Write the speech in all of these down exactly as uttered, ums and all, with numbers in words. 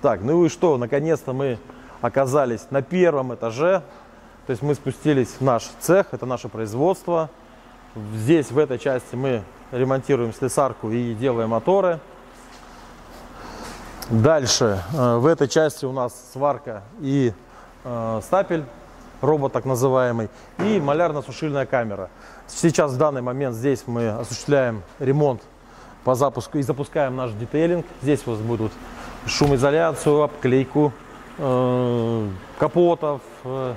Так, ну и что, наконец-то мы оказались на первом этаже. То есть мы спустились в наш цех, это наше производство. Здесь, в этой части, мы ремонтируем слесарку и делаем моторы. Дальше, в этой части у нас сварка и э, стапель, робот так называемый, и малярно-сушильная камера. Сейчас, в данный момент, здесь мы осуществляем ремонт по запуску и запускаем наш детейлинг. Здесь у вас будут шумоизоляцию, обклейку э, капотов, э,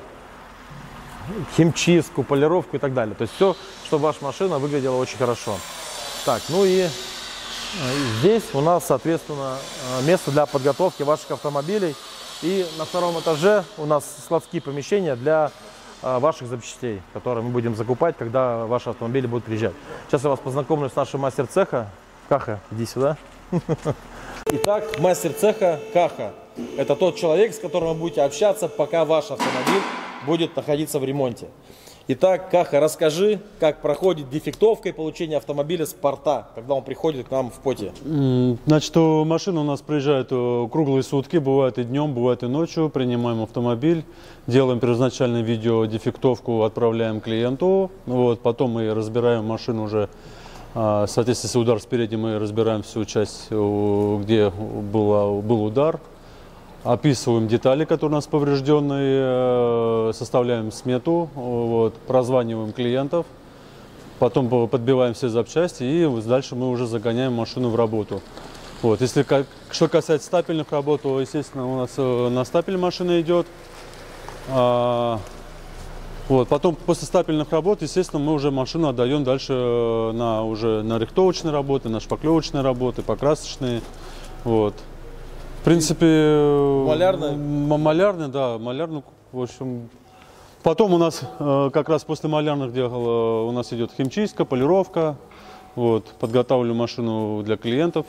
химчистку, полировку и так далее. То есть все, чтобы ваша машина выглядела очень хорошо. Так, ну и здесь у нас, соответственно, место для подготовки ваших автомобилей. И на втором этаже у нас складские помещения для ваших запчастей, которые мы будем закупать, когда ваши автомобили будут приезжать. Сейчас я вас познакомлю с нашим мастер цеха. Каха, иди сюда. Итак, мастер цеха Каха. Это тот человек, с которым вы будете общаться, пока ваш автомобиль будет находиться в ремонте. Итак, Каха, расскажи, как проходит дефектовка и получение автомобиля с порта, когда он приходит к нам в поте. Значит, машина у нас приезжает круглые сутки, бывает и днем, бывает и ночью. Принимаем автомобиль, делаем первоначальное видео, дефектовку отправляем клиенту. Вот, потом мы разбираем машину уже, в соответствии с ударом спереди, мы разбираем всю часть, где была, был удар. Описываем детали, которые у нас поврежденные, составляем смету, вот, прозваниваем клиентов, потом подбиваем все запчасти и дальше мы уже загоняем машину в работу. Вот, если как, что касается стапельных работ, то, естественно, у нас на стапель машина идет. А, вот, потом после стапельных работ, естественно, мы уже машину отдаем дальше на, уже на рихтовочные работы, на шпаклевочные работы, покрасочные. Вот. В принципе, малярный? Малярный, да, малярный, в общем. Потом у нас, как раз после малярных дел, у нас идет химчистка, полировка, вот, подготавливаю машину для клиентов.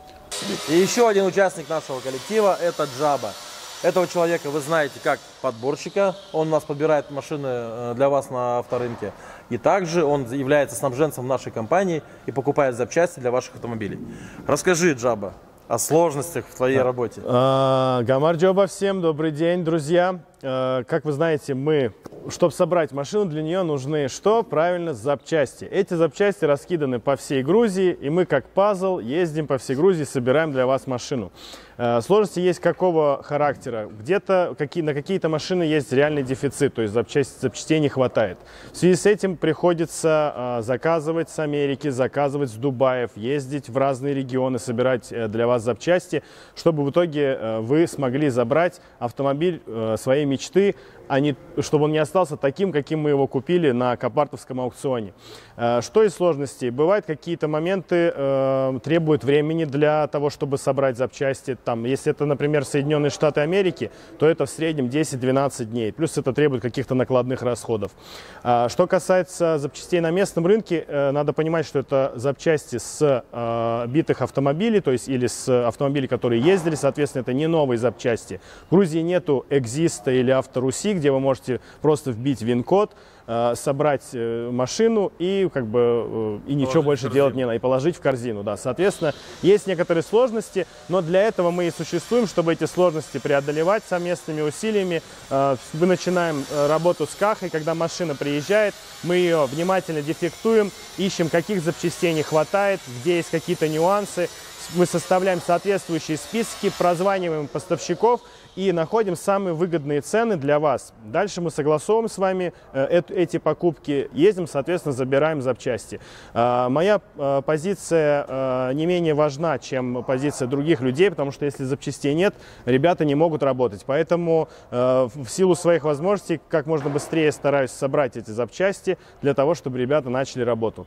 И еще один участник нашего коллектива – это Джаба. Этого человека вы знаете как подборщика, он у нас подбирает машины для вас на авторынке. И также он является снабженцем нашей компании и покупает запчасти для ваших автомобилей. Расскажи, Джаба, о сложностях в твоей работе. Гамар Джоба, всем добрый день, друзья. Как вы знаете, мы, чтобы собрать машину, для нее нужны что? Правильно, запчасти. Эти запчасти раскиданы по всей Грузии, и мы как пазл ездим по всей Грузии, собираем для вас машину. Сложности есть какого характера? Где-то какие, на какие-то машины есть реальный дефицит, то есть запчасти, запчастей не хватает. В связи с этим приходится заказывать с Америки, заказывать с Дубаев, ездить в разные регионы, собирать для вас запчасти, чтобы в итоге вы смогли забрать автомобиль своей мечты, а не, чтобы он не остался таким, каким мы его купили на копартовском аукционе. Что из сложностей? Бывают какие-то моменты, э, требуют времени для того, чтобы собрать запчасти. Там, если это, например, Соединенные Штаты Америки, то это в среднем десять-двенадцать дней. Плюс это требует каких-то накладных расходов. А, что касается запчастей на местном рынке, э, надо понимать, что это запчасти с э, битых автомобилей, то есть или с автомобилей, которые ездили, соответственно, это не новые запчасти. В Грузии нету Экзиста или Авторуси, где вы можете просто вбить ВИН-код, собрать машину и как бы и ничего больше делать не надо, и положить в корзину. Да. Соответственно, есть некоторые сложности, но для этого мы и существуем, чтобы эти сложности преодолевать совместными усилиями. Мы начинаем работу с Кахой, когда машина приезжает, мы ее внимательно дефектуем, ищем, каких запчастей не хватает, где есть какие-то нюансы. Мы составляем соответствующие списки, прозваниваем поставщиков и находим самые выгодные цены для вас. Дальше мы согласовываем с вами э, эти покупки, ездим, соответственно, забираем запчасти. Э, моя э, позиция э, не менее важна, чем позиция других людей, потому что если запчастей нет, ребята не могут работать. Поэтому э, в силу своих возможностей как можно быстрее стараюсь собрать эти запчасти для того, чтобы ребята начали работу.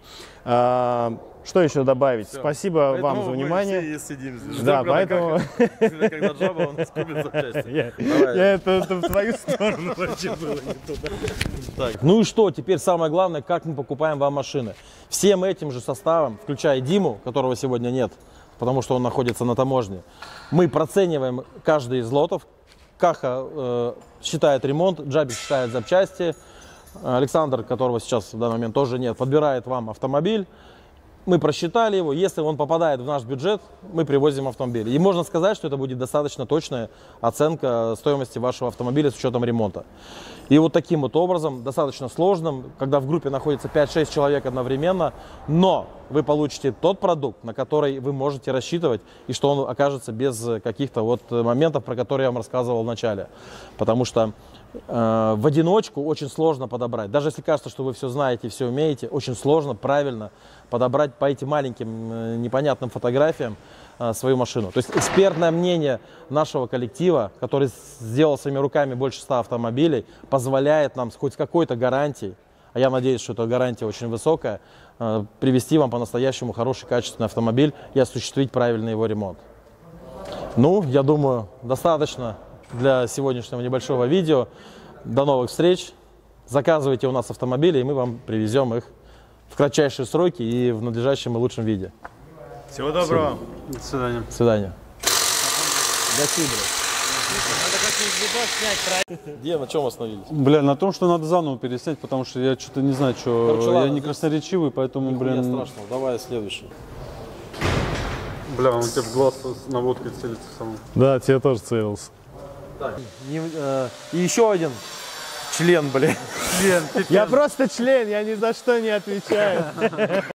Э, Что еще добавить? Все. Спасибо поэтому вам за внимание. Мы все сидим здесь. Да, поэтому... Когда Джаба, он купит запчасти. Я это в твою сторону вообще было не туда. Ну и что, теперь самое главное, как мы покупаем вам машины. Всем этим же составом, включая Диму, которого сегодня нет, потому что он находится на таможне, мы процениваем каждый из лотов. Каха э, считает ремонт, Джабик считает запчасти, Александр, которого сейчас в данный момент тоже нет, подбирает вам автомобиль. мы просчитали его, если он попадает в наш бюджет, мы привозим автомобиль. И можно сказать, что это будет достаточно точная оценка стоимости вашего автомобиля с учетом ремонта. И вот таким вот образом, достаточно сложным, когда в группе находится пять-шесть человек одновременно, но вы получите тот продукт, на который вы можете рассчитывать, и что он окажется без каких-то вот моментов, про которые я вам рассказывал в начале. Потому что э, в одиночку очень сложно подобрать. Даже если кажется, что вы все знаете, все умеете, очень сложно правильно подобрать по этим маленьким э, непонятным фотографиям э, свою машину. То есть экспертное мнение нашего коллектива, который сделал своими руками больше ста автомобилей, позволяет нам с хоть какой-то гарантией, а я надеюсь, что эта гарантия очень высокая, э, привести вам по-настоящему хороший, качественный автомобиль и осуществить правильный его ремонт. Ну, я думаю, достаточно для сегодняшнего небольшого видео. До новых встреч. Заказывайте у нас автомобили, и мы вам привезем их в кратчайшие сроки и в надлежащем и лучшем виде. Всего доброго. До свидания. До свидания. Где, на чем остановились? Бля, на том, что надо заново переснять, потому что я что-то не знаю, что Короче, я ладно, не здесь красноречивый, поэтому, Нихуя блин... страшного. Давай следующий. Бля, он тебе в глаз наводкой целится самому. Да, тебе тоже целился. Так, не, э, и еще один член, блин. Я просто член, я ни за что не отвечаю.